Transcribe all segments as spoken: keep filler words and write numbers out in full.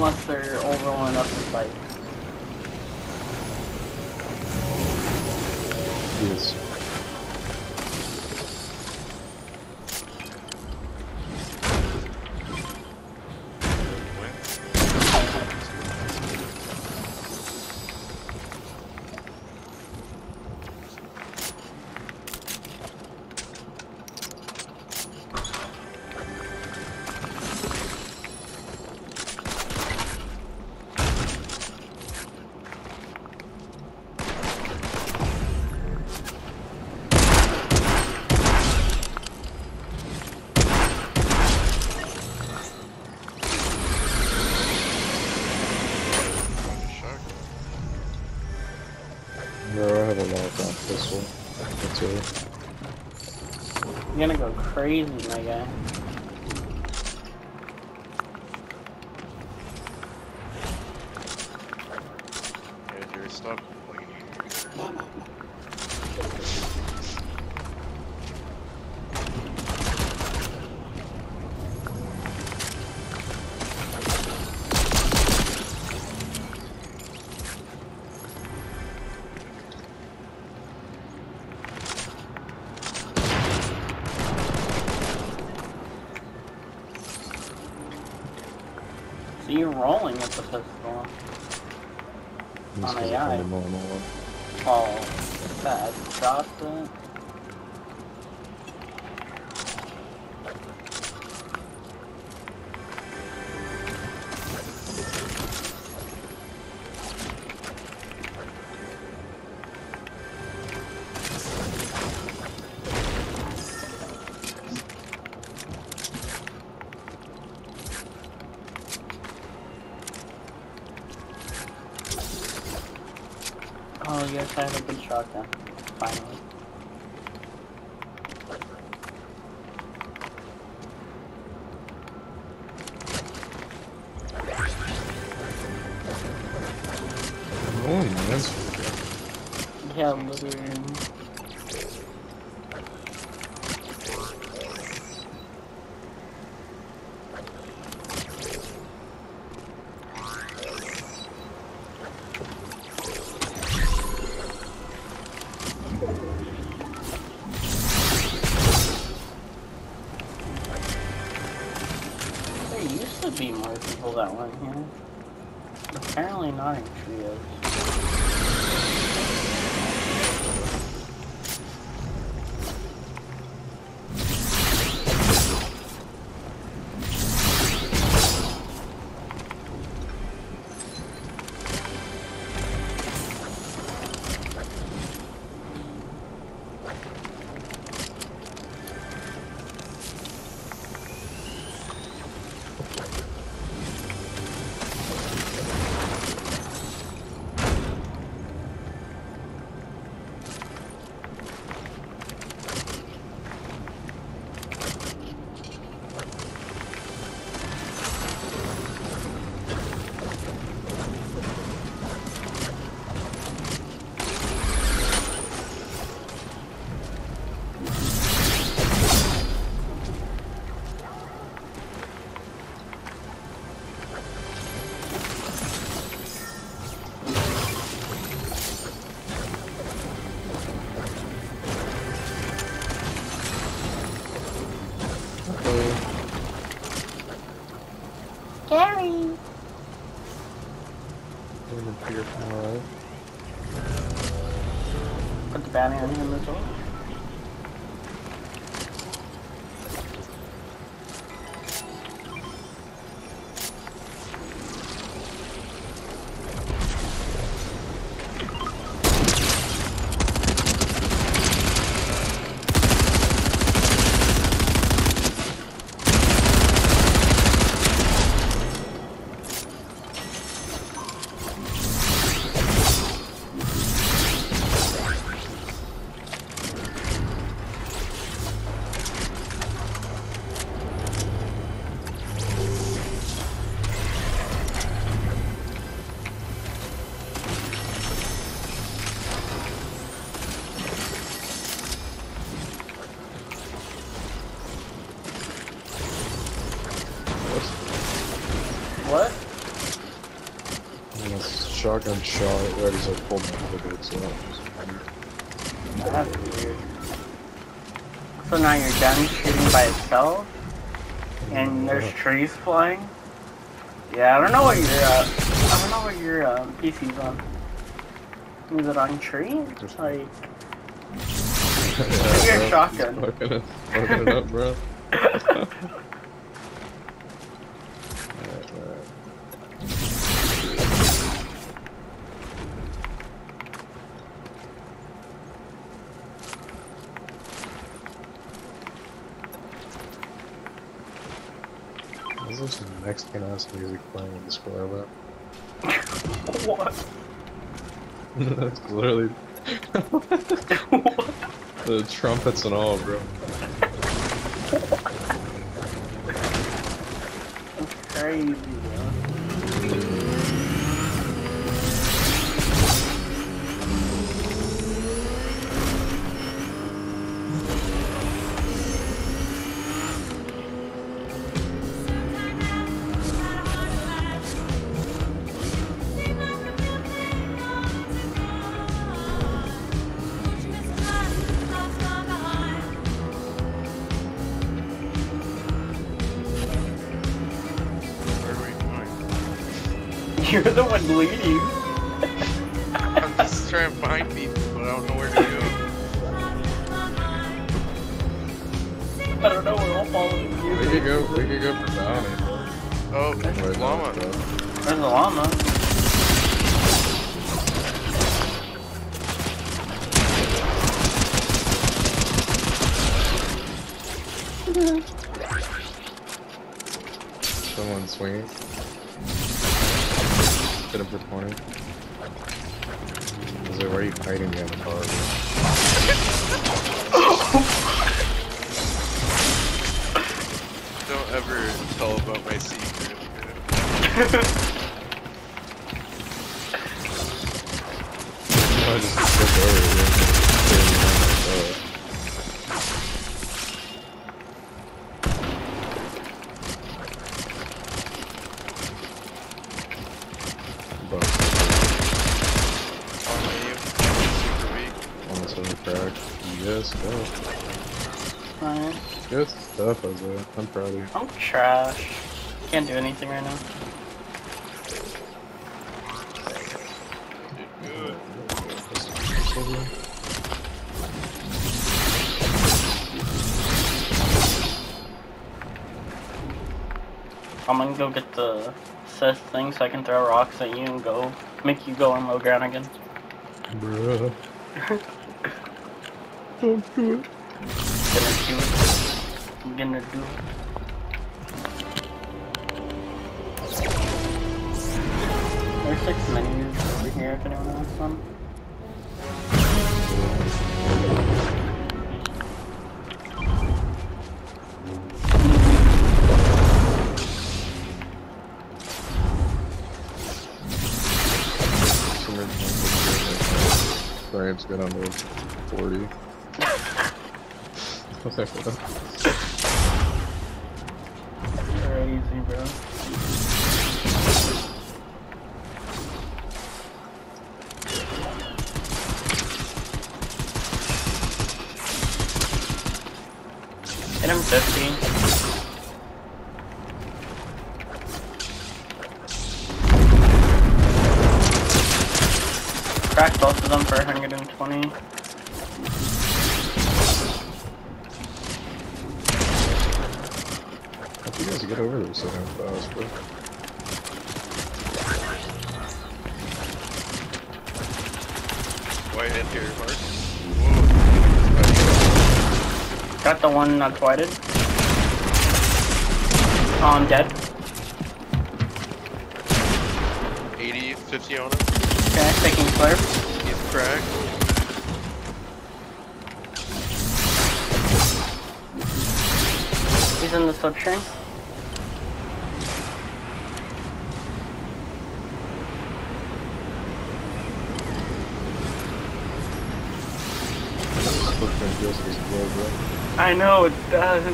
unless they're overrolling up the fight. Yes. Bro, I have a lockdown pistol. That's it. You're gonna go crazy, my guy. Yeah, dude, stop complaining. So you're rolling with the pistol. Just On because A I I. found a normal one. Oh, that dropped it. Oh, yes, I have a good shotgun. Finally. Oh, man. Yeah, literally. There used to be more people that went here. Apparently not in trios. Scary! Put the bounty on him as well. shotgun shot right as I pulled my pivot, so that was weird. That's weird. So now your gun's shooting by itself? And there's trees flying? Yeah, I don't know what your, uh, I don't know what your, um, P C's on. Is it on tree? Just like... Yeah, your bro. shotgun. Fucking it, fucking it up, bro. Alright, alright. This is some Mexican ass music playing in the square lab. What? That's literally the trumpets and all, bro. That's crazy, bro. You're the one leading. I'm just trying to find people, but I don't know where to go. I don't know, we're all following you. We could go, we could go for bounty. Oh, Wait, llama. no, There's a llama. Someone swinging. Hit him for twenty. Is it where are you hiding behind the car? Don't ever tell about my secret. I just flipped over and then stayed behind my car. But On you. Super weak. almost over crack. Yes, stuff. Alright. Good stuff, Isaiah. I'm proud of you. I'm trash. Can't do anything right now. Did good. I'm gonna go get the Sith thing so I can throw rocks at you and go make you go on low ground again. Bruh. Don't do it. Gonna do it. I'm gonna do it. There's six menus over here if anyone wants one. Frames get under forty. Crazy, bro. Hit him fifty. Cracked both of them for one hundred twenty. How'd you guys get over there so damn fast, bro? White in here, Mark. Whoa. Got the one not whited. Oh, I'm dead. eighty, fifty on him. Okay, taking flare. He's cracked. He's in the sub train. This footprint feels like it's blow, bro. I know it does.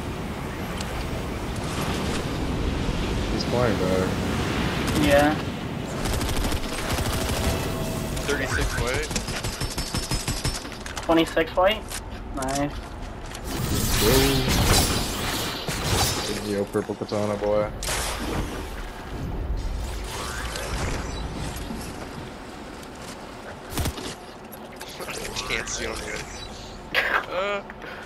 He's flying back. Yeah. twenty-six white. Nice. Whoa. Yo, purple katana boy. Can't see on here. Uh,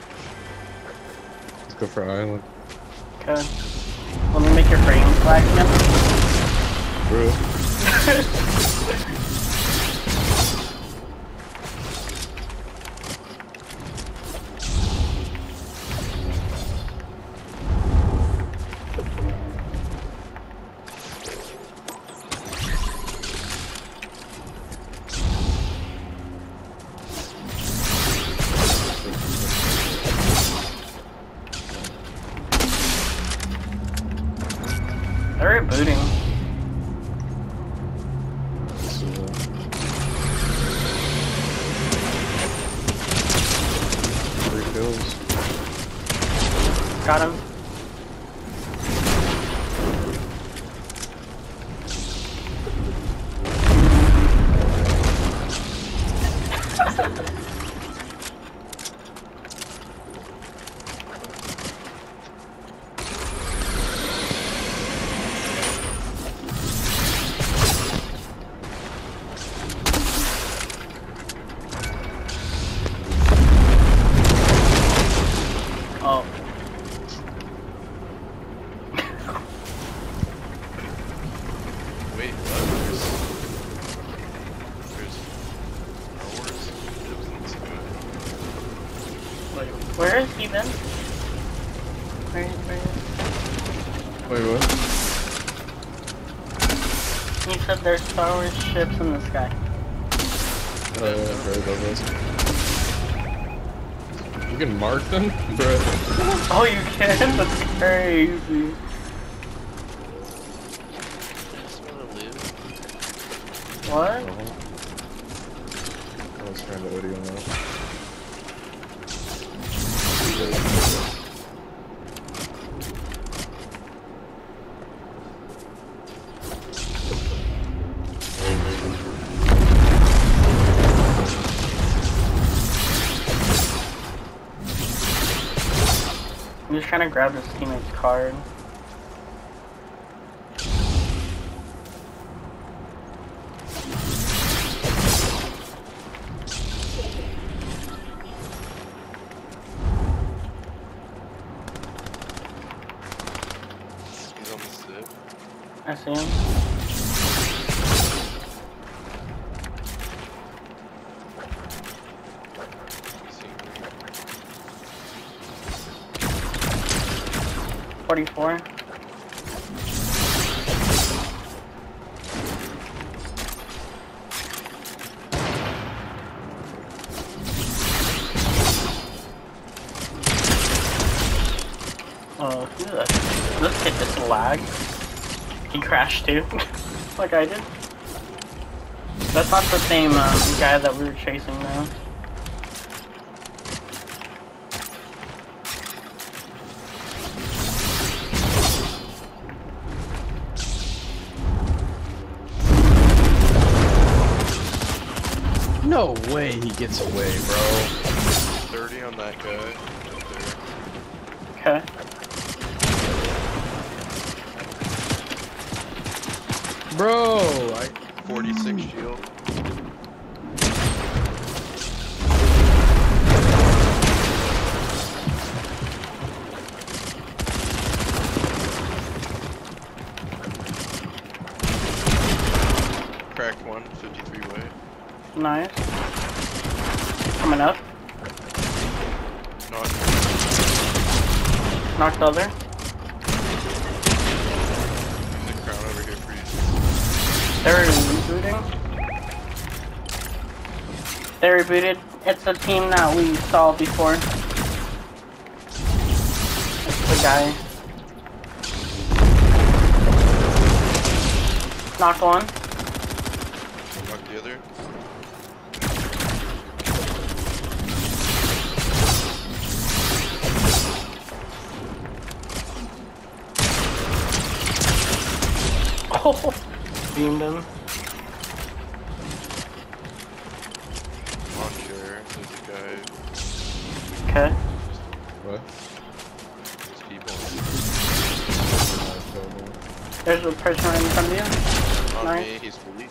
Let's go for island. Okay. Let me make your frame flag again. Bro. They're rebooting. Three kills. Got him. Oh. wait, what? There's... There's... Hours? Wait, where has he been? Where, where? Wait, what? He said there's Star Wars ships in the sky. Oh, yeah, very above us. You can mark them? Bro. Oh, you can? That's crazy. I just wanna live. What? Uh-huh. I was trying to O D on that. I'm just trying to grab this teammate's card. He's on the zip. I see him. He's seeing me. forty-four. Oh, who the- this kid just lagged. He crashed too, like I did. That's not the same um, guy that we were chasing though. No way he gets away, bro. thirty on that guy. Right there. Okay. Bro, I... forty-six shield. Cracked one, fifty-three way. Nice. Coming up. Not Knocked the other. the crown over here for you. They're rebooting. They rebooted. It's the team that we saw before. It's the guy. Knocked one. Knock the other. Oh, beamed him. Launcher. There's a guy. Okay. What? There's people. There's a person right in front of you. On Nice. me, he's fully.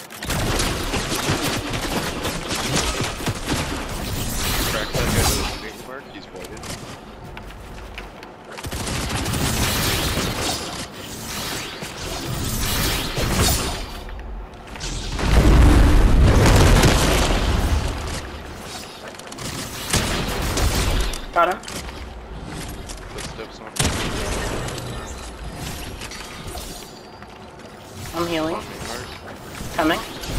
Crack that guy with a shooting mark, he's whited. Got him. Footsteps on me. I'm healing. On me, Mark. Coming.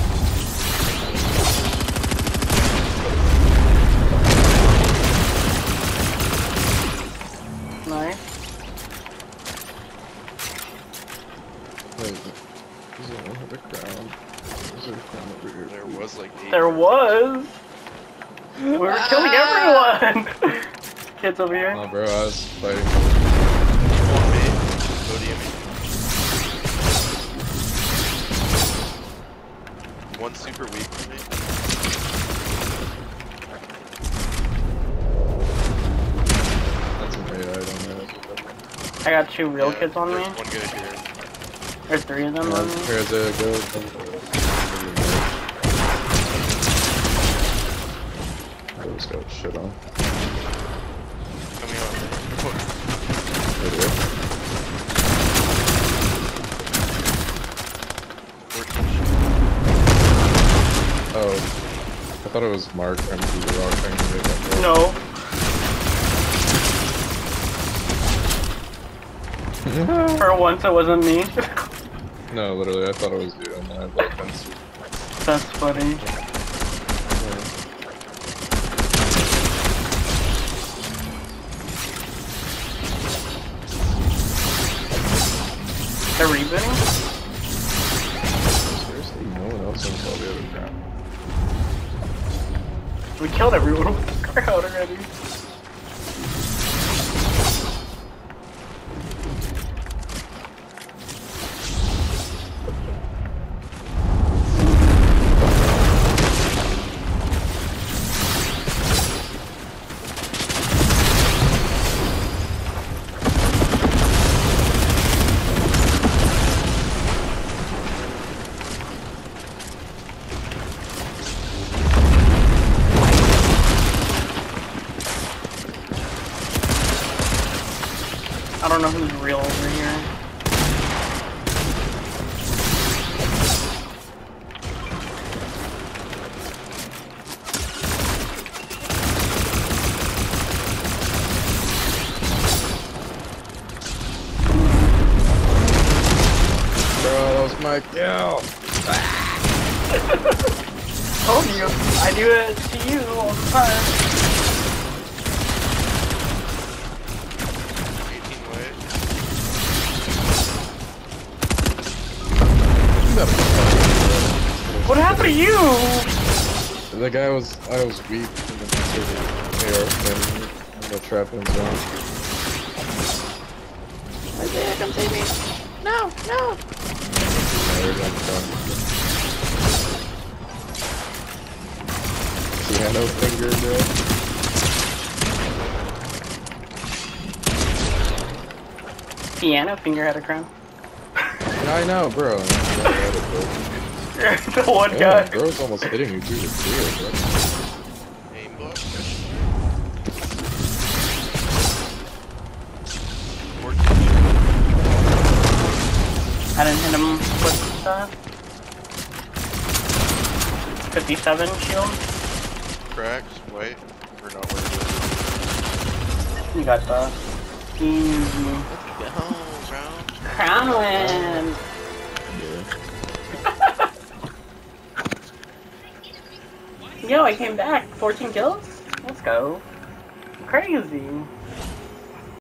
Nice. Wait, is it one the crown? Is there a crown over here? There was like eight. There was. We were killing everyone. Kids over here. Oh, bro, I was fighting. On me. Go to me. One super weak for me. That's an A I, I don't know. I got two real Yeah, kids on me. there's one guy here. There's three of them on me. Here's a go. I just got shit on. Coming on. Right here. Oh, I thought it was Mark trying to do the rock thing to make that roll. No. For once, it wasn't me. No, literally, I thought it was you, and then I had like fence. That's funny. They're rebooting? Seriously, no one else on all the other crap. We killed everyone with the crowd already. I don't know who's real over here. Bro, that was my kill! Told you, I do it to you all the time. eighteen way. What happened to you? The guy was, I was weak, and then he started A R thing, and the trap in zone. Isaiah, come save me. No, no. There's that front. Piano finger, bro. Piano finger had a crown. I know, bro. The one Yeah, guy. bro's almost hitting you through the field, bro. Aim block. I didn't hit him with that. fifty-seven shield. Cracks, white. Or not white. You got that. Easy. Let's go home, bro. Crown win. Yo, I came back. fourteen kills? Let's go. Crazy.